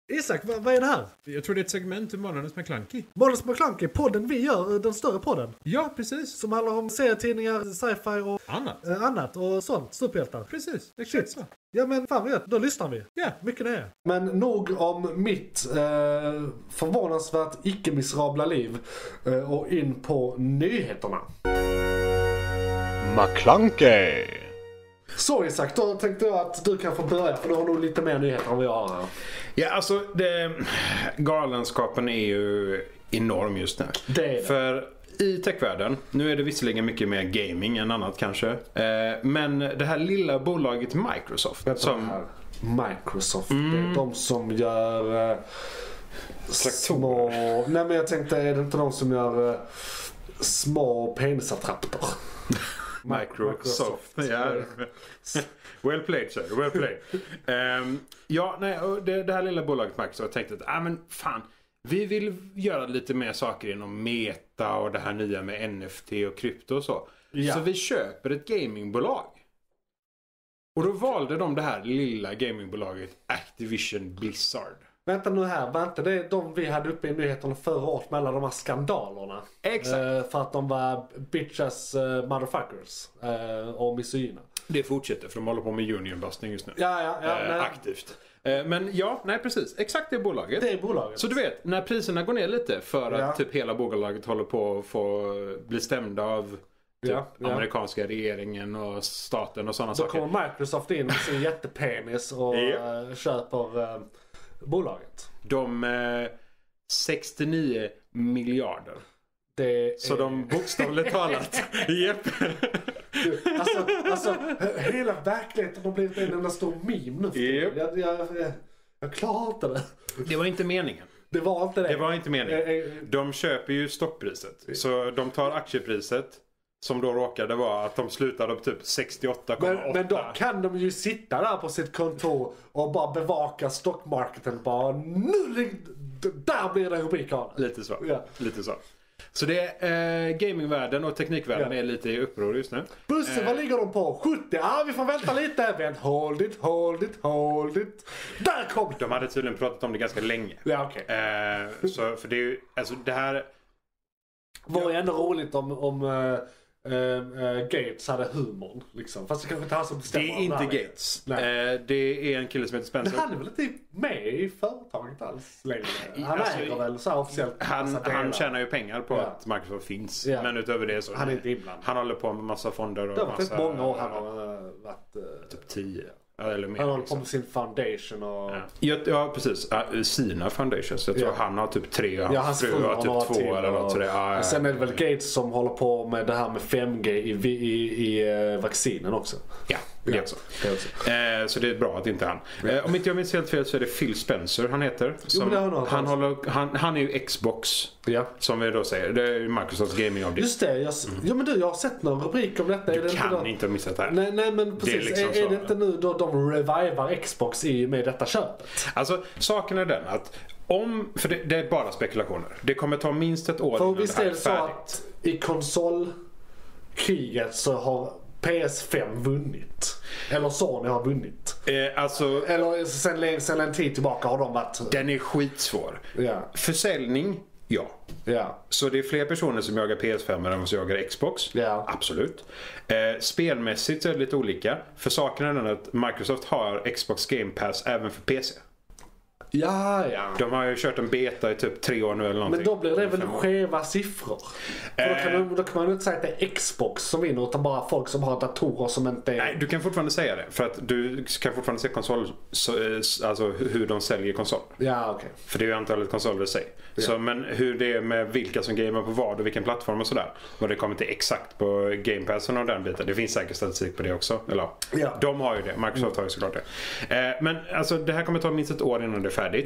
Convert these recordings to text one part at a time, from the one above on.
Isak, vad är det här? Jag tror det är ett segment ur Månadens McKlunky. Månadens McKlunky, podden vi gör, den större podden. Ja, precis. Som handlar om serietidningar, sci-fi och annat och sånt. Superhjältar. Precis, exakt så. Ja men fan vet, då lyssnar vi. Ja. Mycket det är. Men nog om mitt förvånansvärt icke-miserabla liv och in på nyheterna. McKlunky. Så Isak, då tänkte jag att du kan få börja för du har nog lite mer nyheter än vad jag har här. Ja, alltså galenskapen är ju enorm just nu. Det är det. För i techvärlden, nu är det visserligen mycket mer gaming än annat kanske. Men det här lilla bolaget Microsoft. Microsoft, det är de som gör små... Nej men jag tänkte, är det inte de som gör små penisattrapper? Microsoft. Ja. Well played, sir. Well played. Det här lilla bolaget Microsoft tänkte att men fan, vi vill göra lite mer saker inom meta och det här nya med NFT och krypto och så. Ja. Så vi köper ett gamingbolag. Och då valde de det här lilla gamingbolaget Activision Blizzard. Vänta nu här, var inte det de vi hade uppe i nyheterna förra året med alla de här skandalerna? Exakt. För att de var bitches motherfuckers och misogyna. Det fortsätter för de håller på med unionbustning just nu. Ja, aktivt. Men precis. Exakt det bolaget. Det är bolaget. Så du vet, när priserna går ner lite för att typ hela bolaget håller på att få bli stämda av amerikanska regeringen och staten och sådana saker. Då kommer Microsoft in med sin jättepenis och köper bolaget. De 69 miljarder. Så de bokstavligt talat. Japp. Alltså hela verkligheten har blivit en enda stor meme nu. Jag klarar inte det. Det var inte meningen. Det var inte det. Det var inte meningen. De köper ju stopppriset. Så de tar aktiepriset som då råkade vara att de slutade på typ 68,8. Men då kan de ju sitta där på sitt kontor och bara bevaka stockmarketen. Bara nu där blir det rubriker. Lite så. Ja. Lite så. Så det är gamingvärlden och teknikvärlden är lite i uppror just nu. Bussen, vad ligger de på? 70? Vi får vänta lite. Vänt, hold it. Där kom de. Hade tydligen pratat om det ganska länge. Ja, okej. Så för det är ju, alltså det här... Var ju ändå roligt om Gates hade humorn liksom. Fast det kanske inte han som bestämmer. Det är inte Gates. Det är en kille som heter Spencer. Men han är väl inte med i företaget alls längre? Han äger väl så här officiellt. Han tjänar ju pengar på att Microsoft finns. Men utöver det så han är inte inblandad. Han håller på med massa fonder och det har varit massa, många år han har varit typ 10 eller mer. Han håller på med sin foundation och... Ja, precis. Sina foundations. Jag tror han har typ 3 och hans fru har typ 2 eller något. Så sen är det väl Gates som håller på med det här med 5G i vaccinen också. Ja, det också. Så det är bra att inte han. Om inte jag minns helt fel så är det Phil Spencer han heter. Han är ju Xbox. Ja. Som vi då säger. Det är Microsofts gaming avdelning. Just det. Jag har sett någon rubrik om detta. Du kan inte ha missat det här. Nej men precis. Det är, liksom är det inte nu då de revivar Xbox med detta köpet? Alltså saken är den att för det är bara spekulationer. Det kommer ta minst ett år innan det här är färdigt. Så att i konsolkriget så har PS5 vunnit. Eller Sony har vunnit. Eller sen en tid tillbaka har de varit... Den är skitsvår. Försäljning, ja. Så det är fler personer som jagar PS5 än som jagar Xbox. Absolut. Spelmässigt så är det lite olika. För saken är den att Microsoft har Xbox Game Pass även för PC. Ja. De har ju kört en beta i typ 3 år nu eller någonting. Men då blir det väl skeva siffror. Då kan man inte säga att det är Xbox som vinner utan bara folk som har datorer som inte är... Nej, du kan fortfarande säga det. För att du kan fortfarande se konsol, alltså hur de säljer konsol. Ja, okej. För det är ju antalet konsoler i sig. Så, men hur det är med vilka som gamer på vad och vilken plattform och sådär. Och det kommer inte exakt på Game Pass och den biten. Det finns säkert statistik på det också. Eller de har ju det. Microsoft har ju såklart det. Men alltså det här kommer ta minst ett år innan det är färdigt.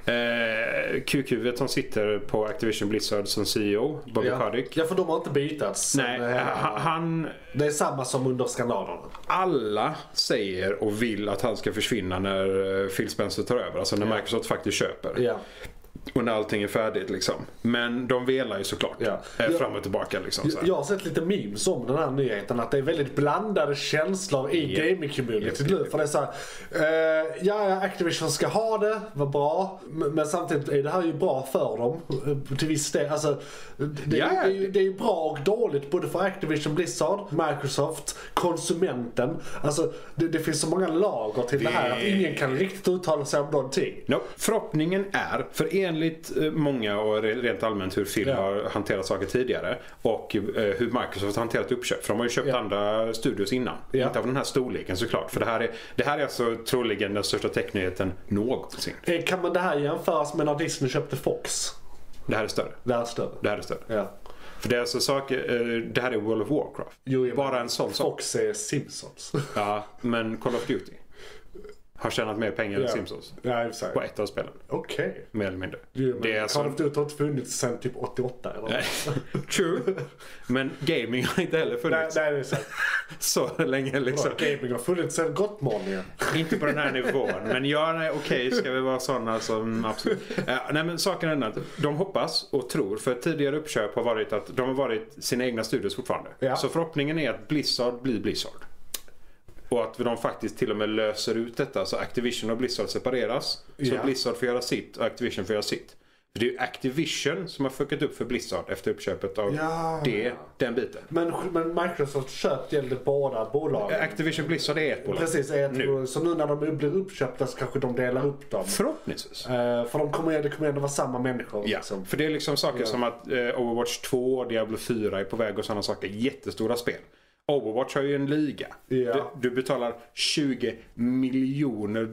QQ som sitter på Activision Blizzard som CEO, Bobby Kotick. Ja, för de har inte bytats. Nej, det är samma som under skandalerna. Alla säger och vill att han ska försvinna när Phil Spencer tar över. Alltså när Microsoft faktiskt köper. Och när allting är färdigt liksom. Men de velar ju såklart fram och tillbaka liksom. Så jag har sett lite memes om den här nyheten, att det är väldigt blandade känslor i gaming-community nu. För det är så här, Activision ska ha det, var bra. Men samtidigt är det här ju bra för dem till viss del. Alltså, det är ju bra och dåligt både för Activision, Blizzard, Microsoft, konsumenten. Alltså, det finns så många lager till det här att ingen kan riktigt uttala sig om någonting. Förhoppningen är, för enligt många och rent allmänt hur Phil har hanterat saker tidigare och hur Microsoft har hanterat uppköp, för de har ju köpt andra studios innan, inte av den här storleken såklart, för det här är alltså troligen den största technyheten någonsin. Kan man det här jämföras med när Disney köpte Fox? Det här är större. Det här är större. Ja. För det är alltså saker, det här är World of Warcraft. Bara en sån sak. Fox är Simpsons. Ja, men Call of Duty har tjänat mer pengar än Simpsons. På ett av spelen. Okej. Mer eller mindre. Det är Call of Duty har inte funnits sedan typ 88 eller True. Men gaming har inte heller funnits. Nej, det är sant. Så länge liksom. Gaming har funnits sedan gott morgon. Inte på den här nivån. Men okej, ska vi vara sådana som absolut. Nej, men saken är att de hoppas och tror, för tidigare uppköp har varit att de har varit sina egna studios fortfarande. Så förhoppningen är att Blizzard blir Blizzard. Och att de faktiskt till och med löser ut detta, så Activision och Blizzard separeras. Så Blizzard får göra sitt och Activision får göra sitt. För det är ju Activision som har fuckat upp för Blizzard efter uppköpet av den biten. Men Microsoft köpt gällde båda bolagen. Activision Blizzard är ett bolag. Precis, så nu när de blir uppköpta så kanske de delar upp dem. Förhoppningsvis. För det kommer ändå vara samma människor. Ja, liksom. för det är liksom saker som att Overwatch 2 och Diablo 4 är på väg och sådana saker. Jättestora spel. Overwatch har ju en liga. Du betalar $20 miljoner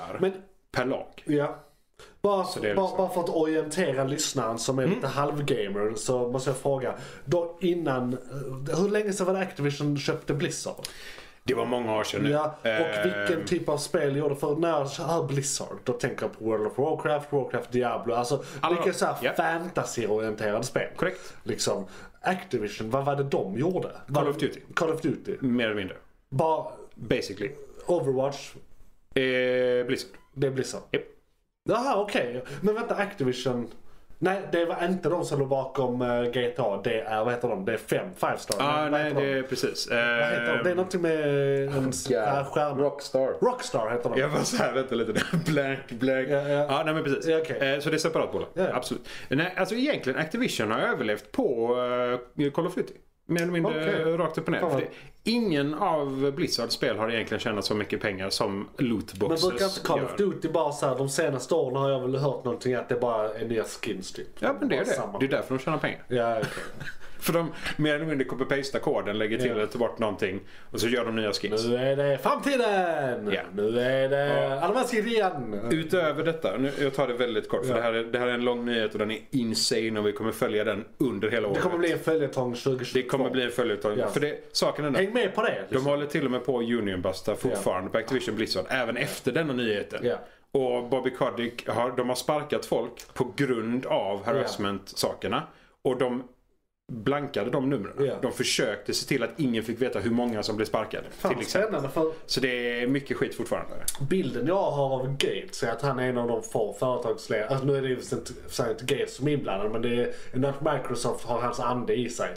per lag. Ja. Bara liksom. för att orientera lyssnaren som är lite halvgamer, så måste jag fråga. Då innan, hur länge sedan var det Activision köpte Blizzard? Det var många år sedan nu. Ja, och vilken typ av spel gjorde, för när jag hör Blizzard då tänker jag på World of Warcraft, Diablo, alltså mycket så här fantasy-orienterade spel. Korrekt. Liksom Activision, vad var det de gjorde? Call of Duty. Mer eller mindre. Basically. Overwatch. Blizzard. Det är Blizzard. Yep. Jaha, okej. Men vänta, Activision. Nej, det var inte de som låg bakom GTA. Det är, vad heter de? Det är 5 Star. Nej, det är precis. Vad heter de? Det är någonting med en stjärna. Rockstar heter de. Jag var så här, vänta lite. Blank. Ja, nej men precis. Ja, okay. Så det är separat bolag. Ja. Absolut. Nej, alltså egentligen Activision har överlevt på Call of Duty. Mer eller mindre rakt upp och ner. För ingen av Blizzards spel har egentligen tjänat så mycket pengar som lootboxes. Men brukar inte Call of Duty bara så här, de senaste åren har jag väl hört någonting att det bara är nya skins typ. Ja, men det är det. Det är därför de tjänar pengar. Ja, okay. För de mer eller mindre copy-pastar koden, lägger till eller tar bort någonting och så gör de nya skins. Nu är det framtiden! Ja. Nu är det allmänskid igen! Utöver detta, jag tar det väldigt kort för det här är en lång nyhet och den är insane och vi kommer följa den under hela året. Det kommer bli en följetong 2022. Det kommer bli en följetong. Ja. För det, saken är där. Häng med på det! De håller till och med på Unionbusta fortfarande på Activision Blizzard, även efter denna nyheten. Ja. Och Bobby Kotick de har sparkat folk på grund av harassment-sakerna. Och de blankade de numren. De försökte se till att ingen fick veta hur många som blev sparkade. Till exempel. Så det är mycket skit fortfarande. Bilden jag har av Gates är att han är en av de få företagsledare. Alltså nu är det ju inte Gates som är inblandad, men det är att Microsoft har hans ande i sig.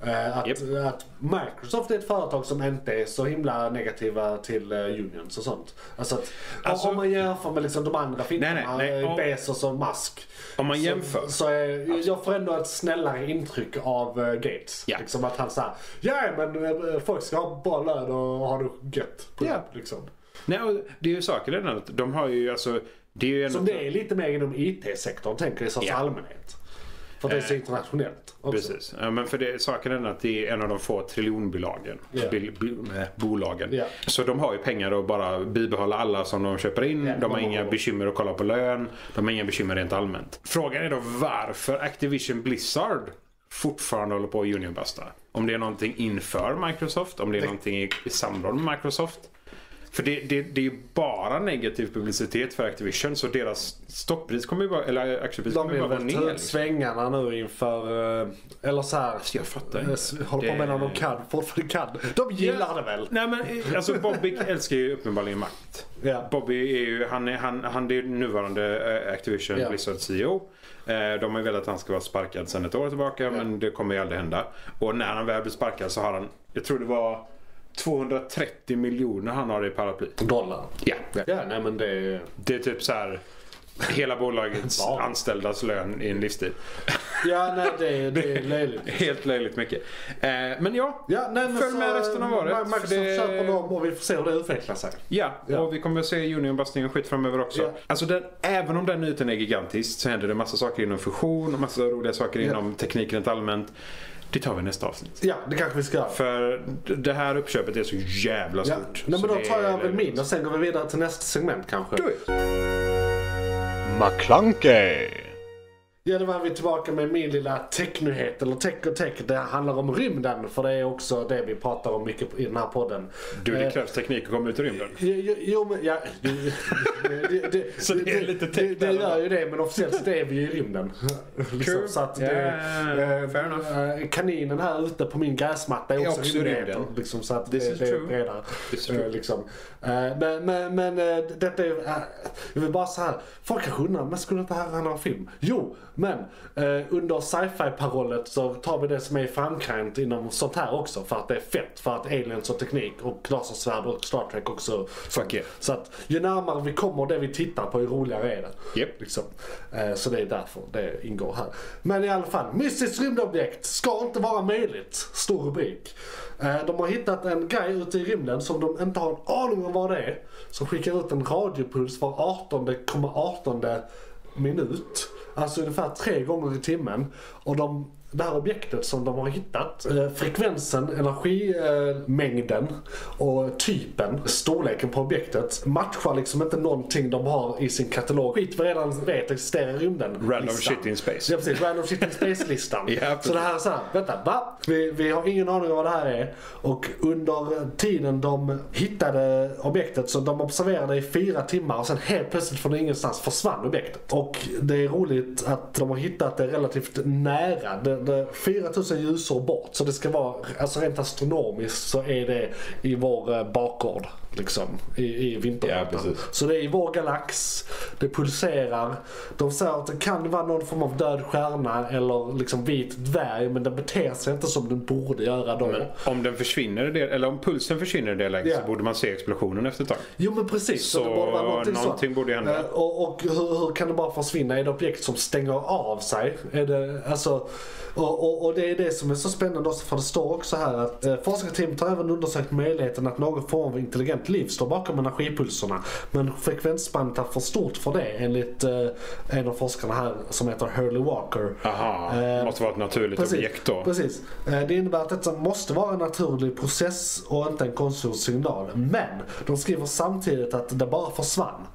Att Microsoft är ett företag som inte är så himla negativa till unions och sånt. Alltså om man jämför med liksom de andra filmerna, Bezos och Musk. Om man jämför. Så jag får ändå ett snällare intryck av Gates. Ja. Liksom att han säger, men folk ska ha bra lön och ha det gött. Liksom. Nej, och det är ju saker redan att de har ju alltså... Det är ju som det är lite mer inom IT-sektorn, tänker jag, i allmänhet. För det är så internationellt också. Precis. Ja, men för det saken är att det är en av de få triljonbolagen. Bolagen. Yeah. Så de har ju pengar att bara bibehålla alla som de köper in. De har inga bekymmer att kolla på lön. De har inga bekymmer rent allmänt. Frågan är då varför Activision Blizzard fortfarande håller på att unionbusta. Om det är någonting inför Microsoft. Om det är någonting i samråd med Microsoft. För det är ju bara negativ publicitet för Activision, så deras stoppris kommer ju bara, eller aktiepris kommer ju bara ner. De vill svängarna nu inför, eller så här. Jag fattar håller på med när de kan, fortfarande kan. De gillar det väl. Nej men alltså Bobby älskar ju uppenbarligen makt. Yeah. Bobby är ju, han är nuvarande Activision Blizzard CEO. De har ju velat att han ska vara sparkad sedan ett år tillbaka, men det kommer ju aldrig hända. Och när han väl blir sparkad så har han, jag tror det var 230 miljoner han har i paraply. Dollar. Ja. Nej men det är typ så här hela bolagets anställdas lön i en livstid. Ja, nej det är löjligt. Helt löjligt mycket. Men följ med resten av året. Microsoft köper dem och vi får se hur det utvecklar sig. Ja, och vi kommer att se Union-bastning och skit framöver också. Ja. Alltså även om den nyheten är gigantisk så händer det massa saker inom fusion och massa roliga saker inom tekniken rent allmänt. Det tar vi nästa avsnitt. Ja, det kanske vi ska göra. För det här uppköpet är så jävla stort. Nej, men då tar jag väl min och sen går vi vidare till nästa segment kanske. Do it. McClunkey. Ja, då var vi tillbaka med min lilla technyhet, eller tech. Det handlar om rymden, för det är också det vi pratar om mycket i den här podden. Det krävs teknik att komma ut i rymden. Jo, men ja. Så det är lite tech. Det gör ju det, men officiellt är vi i rymden. True. Så att fair enough. Kaninen här ute på min gräsmatta är också rymden. Liksom, så att det är bredare. Liksom. Men detta är jag vill bara så här. Folk kanske undrar, men skulle inte här handla om film? Jo, men under sci-fi-parollet så tar vi det som är framkant inom sånt här också, för att det är fett, för att aliens och teknik och lasersvärd och Star Trek också. Så att ju närmare vi kommer det vi tittar på, ju roligare är det. Yep. Liksom. Så det är därför det ingår här. Men i alla fall, mystiskt rymdobjekt ska inte vara möjligt. Stor rubrik. De har hittat en grej ute i rymden som de inte har en aning om vad det är, som skickar ut en radiopuls var 18,18 minut. Alltså ungefär 3 gånger i timmen. Och det här objektet som de har hittat, frekvensen, energimängden och typen, storleken på objektet matchar liksom inte någonting de har i sin katalog. Skit vi redan vet existerar i rymden. Random shit in space. Ja, precis. Random shit in space-listan. Så det här är så här, vänta, va? Vi har ingen aning om vad det här är. Och under tiden de hittade objektet, så de observerade i 4 timmar och sen helt plötsligt från ingenstans försvann objektet. Och det är roligt att de har hittat det relativt nära. 4000 ljusår bort, så det ska vara, alltså rent astronomiskt så är det i vår bakgård liksom, i vintergatan. Ja, så det är i vår galax, det pulserar. De säger att det kan vara någon form av död stjärna eller liksom vit dvärg, men den beter sig inte som den borde göra då. Men om den försvinner det, eller om pulsen försvinner det läget, så borde man se explosionen efter ett tag. Jo, men precis. Så det borde vara någonting borde hända. Och hur kan det bara försvinna? Är det objekt som stänger av sig? Är det, alltså, och det är det som är så spännande också, för det står också här att forskarteamet har även undersökt möjligheten att någon form av intelligent liv står bakom energipulserna, men frekvensspannet är för stort för det, enligt en av forskarna här som heter Hurley Walker. Aha, måste vara ett naturligt objekt då. Precis. Det innebär att detta måste vara en naturlig process och inte en konstgjord signal, men de skriver samtidigt att det bara försvann.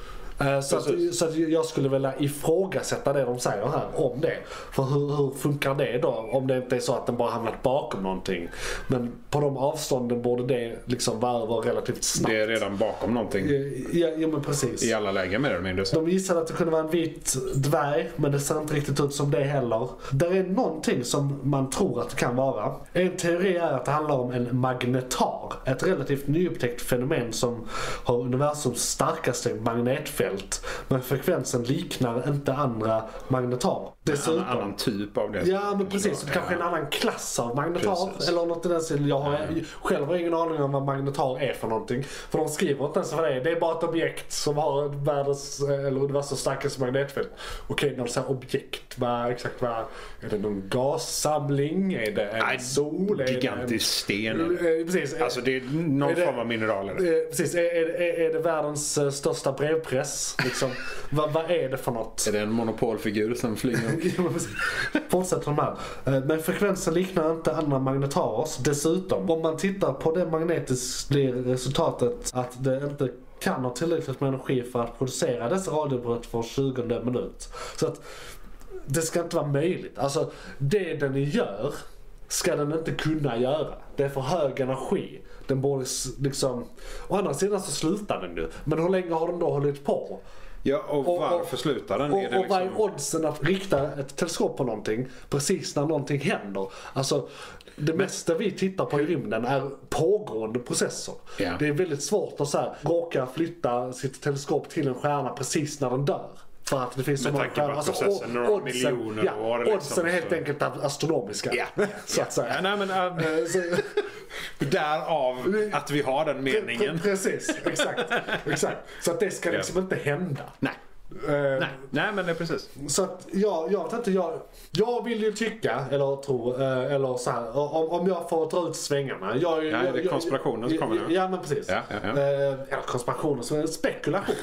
Så att jag skulle vilja ifrågasätta det de säger här om det. För hur funkar det då om det inte är så att den bara hamnat bakom någonting? Men på de avstånden borde det liksom vara relativt snabbt. Det är redan bakom någonting. Ja, men precis. I alla lägen med det mindre. De gissade att det kunde vara en vit dvärg, men det ser inte riktigt ut som det heller. Det är någonting som man tror att det kan vara. En teori är att det handlar om en magnetar. Ett relativt nyupptäckt fenomen som har universums starkaste magnetfält. Men frekvensen liknar inte andra magnetarer. En annan typ av det. Ja, men precis. Det kanske är en annan klass av magnetar. Precis. Eller något i den stilen. Jag har själv ingen aning om vad magnetar är för någonting. För de skriver inte ens vad det är. Det är bara ett objekt som har världens eller universums starkaste magnetfält. Okej, när du säger objekt, exakt vad är det? Någon gassamling? Är det en sol? Gigantisk sten. Precis. Alltså det är någon form av mineraler. Precis. Är det världens största brevpress? Liksom, vad är det för något? Är det en monopolfigur som flyger? Fortsätter de här. Men frekvensen liknar inte andra magnetarers. Dessutom, om man tittar på det magnetiskt blir resultatet att det inte kan ha tillräckligt med energi för att producera dessa radiobrott för 20 minut. Så att det ska inte vara möjligt. Alltså, det den gör ska den inte kunna göra. Det är för hög energi. Den borde liksom... Å andra sidan så slutar den nu. Men hur länge har den då hållit på? Ja, och varför slutar den? Och vad är oddsen att rikta ett teleskop på någonting precis när någonting händer? Alltså, det mesta vi tittar på i rymden är pågående processer. Yeah. Det är väldigt svårt att så här, råka flytta sitt teleskop till en stjärna precis när den dör. För att det finns så många stjärnor. Alltså, några miljoner år. Liksom, oddsen är helt enkelt astronomiska. Yeah. Så att säga. Nej, men, därav att vi har den meningen. Precis, exakt. Så att det ska liksom inte hända. Nej, men det är precis. Så att jag vet inte, jag vill ju tycka eller tro eller så här, om jag får dra ut svängarna. Det är konspirationen som kommer nu. Ja, men precis. Eller konspirationen som är spekulation.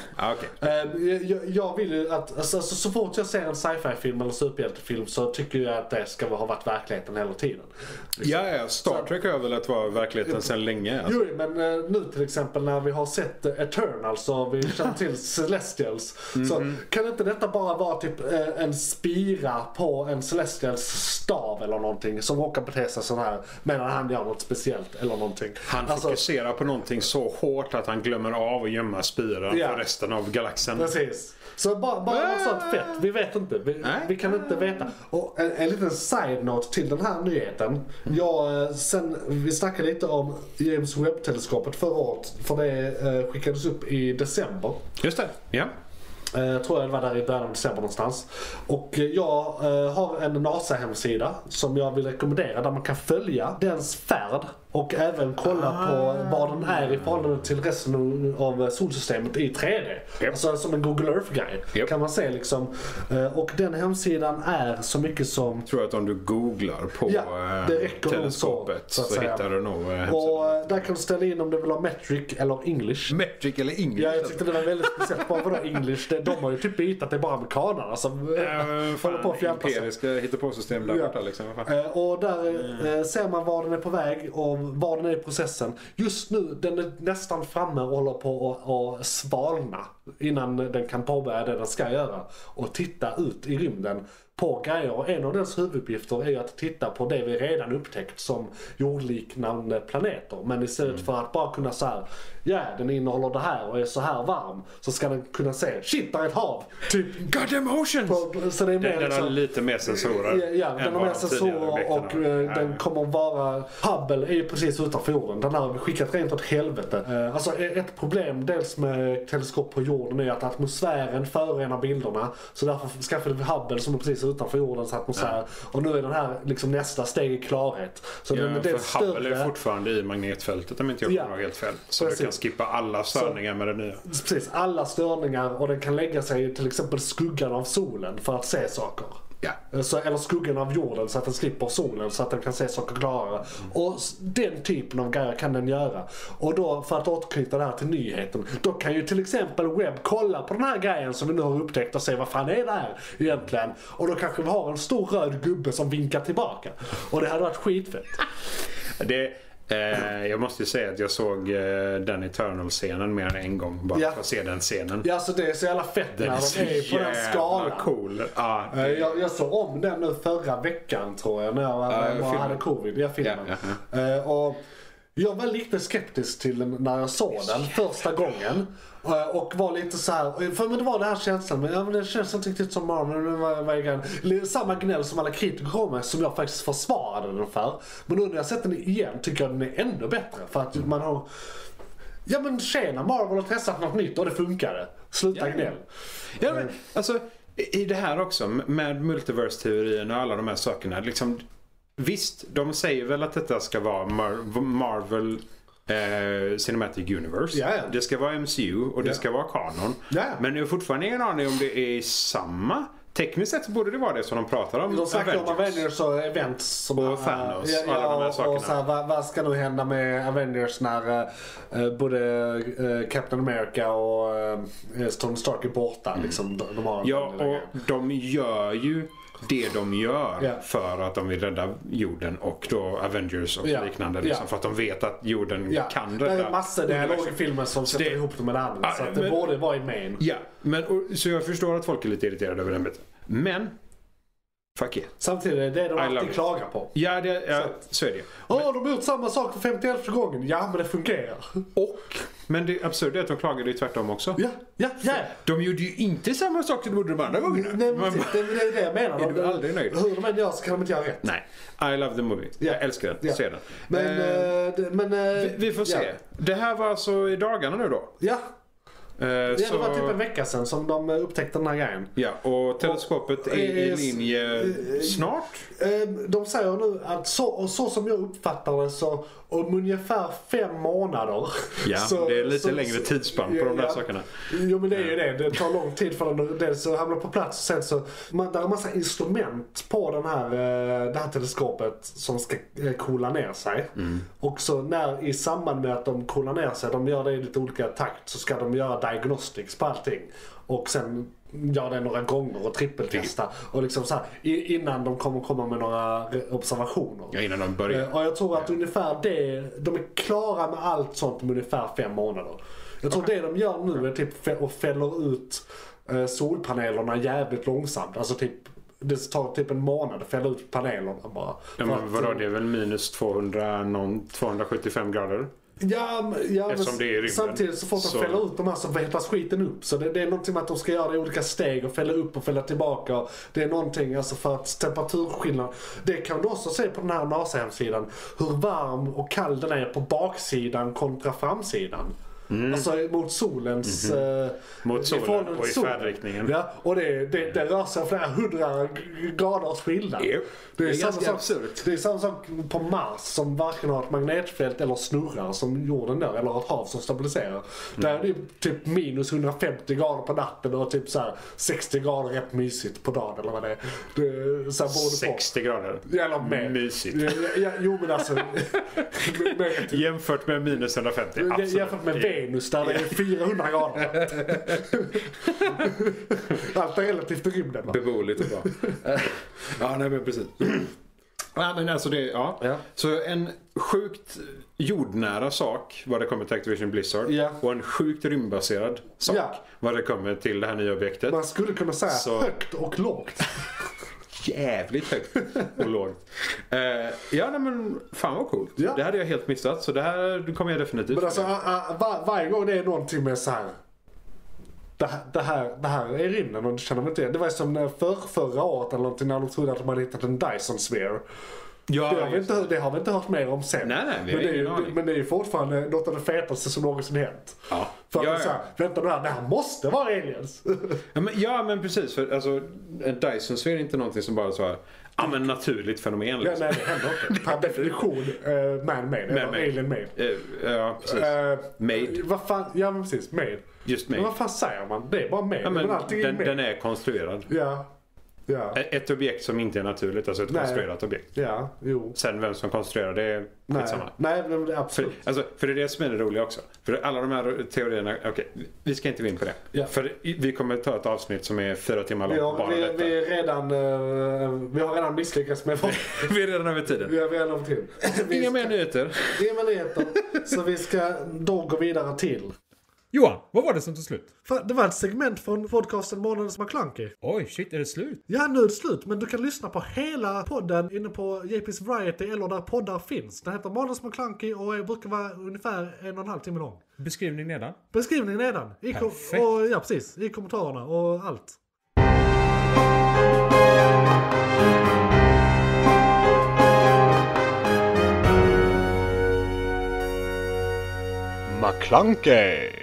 Jag vill ju att alltså, så fort jag ser en sci-fi-film eller superhjältefilm så tycker jag att det ska ha varit verkligheten hela tiden. Liksom. Ja, Star Trek har väl att vara verkligheten sedan länge. Alltså. Jo, men nu till exempel när vi har sett Eternals och vi känner till Celestials så kan inte detta bara vara typ en spira på en Celestials stav eller någonting som råkar bete sig sån här medan han gör något speciellt eller någonting. Han fokuserar på någonting så hårt att han glömmer av att gömma spiran för resten av galaxen. Precis. Så bara något sånt fett. Vi vet inte. Vi kan inte veta. Och en liten side-note till den här nyheten. Vi snackade lite om James Webb-teleskopet förra året. För det skickades upp i december. Just det, ja. Tror jag det var där i början av december någonstans. Och jag har en NASA-hemsida som jag vill rekommendera där man kan följa dens färd och även kolla på var den är i förhållande till resten av solsystemet i 3D. Alltså som en Google Earth-guide kan man se liksom. Och den hemsidan är så mycket som... Jag tror att om du googlar på teleskopet så hittar du nog hemsidan. Och där kan du ställa in om du vill ha metric eller English. Metric eller English? Ja, jag tyckte det var väldigt speciellt. Bara vadå English? De har ju typ bytt att det är bara amerikanerna som håller på att fjärpa sig. Imperiska hittepåsystem där borta liksom. Och där ser man var den är på väg och var den är i processen. Just nu, den är nästan framme och håller på att svalna innan den kan påbörja det den ska göra. Och titta ut i rymden på grejer. Och en av dess huvuduppgifter är att titta på det vi redan upptäckt som jordliknande planeter. Men istället för att bara kunna säga den innehåller det här och är så här varm, så ska den kunna säga shit, där är ett hav. Typ goddamn oceans! Så det är mer den har lite mer sensorer. Ja, den har mer sensorer och den kommer vara... Hubble är ju precis utanför jorden. Den har skickat rent åt helvete. Alltså ett problem dels med teleskop på jorden är att atmosfären förorenar bilderna. Så därför skaffade vi Hubble som är precis utanför jordens atmosfär. Och nu är den här liksom nästa steg i klarhet. Så den är för Hubble är fortfarande i magnetfältet om inte jag kommer helt fel. Så du kan skippa alla störningar med det nya. Precis, alla störningar, och den kan lägga sig i till exempel skuggan av solen för att se saker. Eller skuggan av jorden så att den slipper solen så att den kan se saker klarare. Och den typen av grejer kan den göra. Och då, för att återknyta det här till nyheten, då kan ju till exempel Webb kolla på den här grejen som vi nu har upptäckt och se vad fan är det här egentligen. Och då kanske vi har en stor röd gubbe som vinkar tillbaka. Och det hade varit skitfett. Jag måste ju säga att jag såg den Eternal-scenen mer än en gång bara för att se den scenen. Ja, så det är så jävla fett när de är på den skalan. Cool. Jag såg om den nu förra veckan tror jag när jag hade covid. Jag filmade. Och jag var lite skeptisk till den när jag såg den första gången. Och var lite så här, för det var det här känslan, men det känns inte riktigt som Marvel, samma gnäll som alla kritiker kommer som jag faktiskt försvarade den för. Men nu när jag sett den igen tycker jag den är ännu bättre, för att man har tjena, Marvel har testat något nytt och det funkade. Sluta gnäll. Ja, men alltså i det här också med multiverse-teorin och alla de här sakerna liksom, visst, de säger väl att detta ska vara Marvel Cinematic Universe. Det ska vara MCU och det ska vara kanon. Men det är fortfarande ingen aning om det är samma. Tekniskt sett borde det vara det som de pratar om. De snackar om Avengers och events som och Thanos och alla de här sakerna. Och så här, vad ska nu hända med Avengers när både Captain America och Tony Stark är borta liksom, de har och de gör ju det de gör för att de vill rädda jorden och då Avengers och liknande liksom, för att de vet att jorden kan rädda. Det är massor dialog i filmen som sätter ihop dem med andra, så att det borde vara i main. Ja, men så jag förstår att folk är lite irriterade över den biten. Men Fuck yeah. Samtidigt är det de alltid klagar på. Ja, så är det. De har gjort samma sak för 51 gången. Ja, men det fungerar. Men det absurda är att de klagade ju tvärtom också. Ja. De gjorde ju inte samma sak som de gjorde de andra gångerna. Nej, det är det jag menar. Är du aldrig nöjd? Hur de än gör så kan de inte göra rätt. Nej. I love the movie. Jag älskar den. Se den. Men vi får se. Det här var alltså i dagarna nu då? Ja. Det var typ en vecka sedan som de upptäckte den här grejen. Ja, och teleskopet är i linje snart? De säger nu att så som jag uppfattar det så om ungefär 5 månader. Ja, så, det är lite längre tidsspann på de där sakerna. Jo, men det är ju det. Det tar lång tid för den dels att hamna på plats och sen så där är en massa instrument på det här teleskopet som ska coola ner sig. Och så i samband med att de coolar ner sig, de gör det i lite olika takt, så ska de göra diagnostics på allting. Och sen gör det några gånger och trippeltesta. Och liksom så här, innan de kommer komma med några observationer. Ja, innan de börjar. Och jag tror att ungefär de är klara med allt sånt om ungefär 5 månader. Jag tror det de gör nu är typ att fäller ut solpanelerna jävligt långsamt. Alltså typ det tar typ en månad att fälla ut panelerna bara. Ja, men vadå, det är väl minus 275 grader? Ja, eftersom det är rymden. Samtidigt så får de fälla ut de här så hettas skiten upp. Så det är någonting med att de ska göra det i olika steg och fälla upp och fälla tillbaka. Det är någonting alltså för att temperaturskillnad. Det kan du också se på den här NASA-hemsidan. Hur varm och kall den är på baksidan kontra framsidan. Alltså mot solens... mot solen och i färdriktningen. Ja, och det rör sig flera 100 graders skillnad. Yep. Det är samma sak, det är samma sak på Mars som varken har ett magnetfält eller snurrar som jorden gör, eller ett hav som stabiliserar. Där är det typ minus 150 grader på natten och typ så här 60 grader rätt mysigt på dagen eller vad det är. Det, så här, 60 grader? Eller mer. Mysigt. Jo men alltså... Jämfört med minus 150, absolut. Jämfört med Venus där det är 400 grader. Allt är relativt i rymden. Beboeligt och bra. Ja, nej men precis. Ja, men alltså Så en sjukt jordnära sak vad det kommer till Activision Blizzard och en sjukt rymdbaserad sak vad det kommer till det här nya objektet. Man skulle kunna säga högt och lågt. Jävligt högt och lågt. Men fan vad coolt. Ja. Det hade jag helt missat, så det här kommer jag definitivt. Men alltså varje gång det är någonting med så här. Det här är rymden och du känner mig inte. Det var som förra året eller någonting när de trodde att de hade hittat en Dyson Sphere. Ja, det har vi inte hört mer om sen. Nej, men det är ju fortfarande något av det fetaste som någonsin hänt. Ja. För att säga, vänta nu här, det här måste vara aliens. men precis. För alltså, en Dyson Sphere är inte någonting som bara så här, men naturligt fenomen. Liksom. Ja, nej, det händer inte. Per definition, man-made. Alien-made. Ja, precis. Made. Vad fan, ja men precis, made. Just made. Men vad fan säger man? Det är bara made. Ja, men den är konstruerad. Ja. Ett objekt som inte är naturligt, alltså ett konstruerat objekt. Ja, jo. Sen vem som konstruerar det är skitsamma. Nej, men det är absolut. För det är det som är det roliga också. För alla de här teorierna, vi ska inte gå in på det. Ja. För vi kommer ta ett avsnitt som är 4 timmar långt bara detta. Vi har redan misslyckats med vi är redan över tiden. Vi är redan över tiden. Inga mer nyheter. Inga mer nyheter. Så vi ska då gå vidare till... Johan, vad var det som tog slut? Det var ett segment från podcasten Månadens McKlunky. Oj, shit, är det slut? Ja, nu är det slut. Men du kan lyssna på hela podden inne på JP's Variety eller där poddar finns. Den heter Månadens McKlunky och brukar vara ungefär 1,5 timme lång. Beskrivning nedan? Beskrivning nedan. Perfekt. Ja, precis. I kommentarerna och allt. McKlunky.